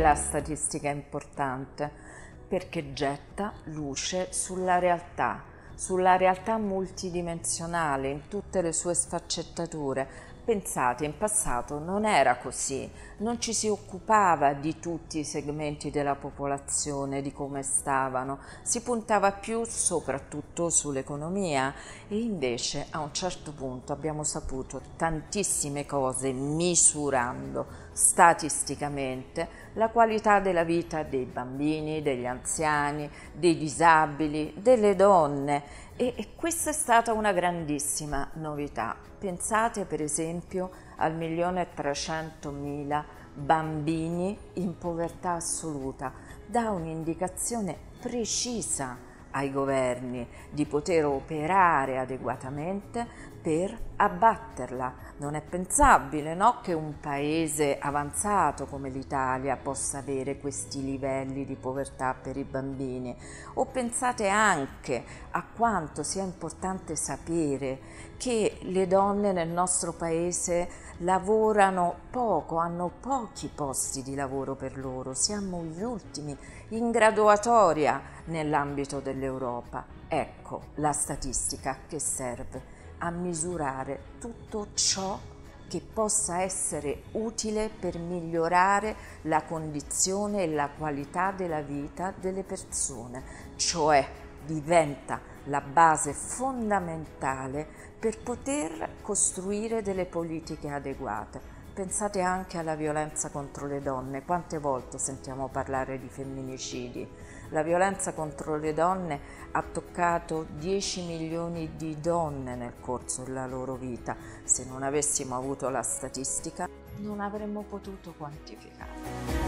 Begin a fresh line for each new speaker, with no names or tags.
la statistica è importante? Perché getta luce sulla realtà multidimensionale in tutte le sue sfaccettature. Pensate, in passato non era così, non ci si occupava di tutti i segmenti della popolazione, di come stavano, si puntava più soprattutto sull'economia e invece a un certo punto abbiamo saputo tantissime cose misurando statisticamente la qualità della vita dei bambini, degli anziani, dei disabili, delle donne e questa è stata una grandissima novità. Pensate per esempio al 1.300.000 bambini in povertà assoluta, dà un'indicazione precisa ai governi di poter operare adeguatamente per abbatterla. Non è pensabile, no, che un paese avanzato come l'Italia possa avere questi livelli di povertà per i bambini. O pensate anche a quanto sia importante sapere che le donne nel nostro paese lavorano poco, hanno pochi posti di lavoro per loro, siamo gli ultimi in graduatoria nell'ambito dell'Europa. Ecco la statistica che serve a misurare tutto ciò che possa essere utile per migliorare la condizione e la qualità della vita delle persone, cioè diventa la base fondamentale per poter costruire delle politiche adeguate. Pensate anche alla violenza contro le donne, quante volte sentiamo parlare di femminicidi? La violenza contro le donne ha toccato 10 milioni di donne nel corso della loro vita. Se non avessimo avuto la statistica non avremmo potuto quantificare.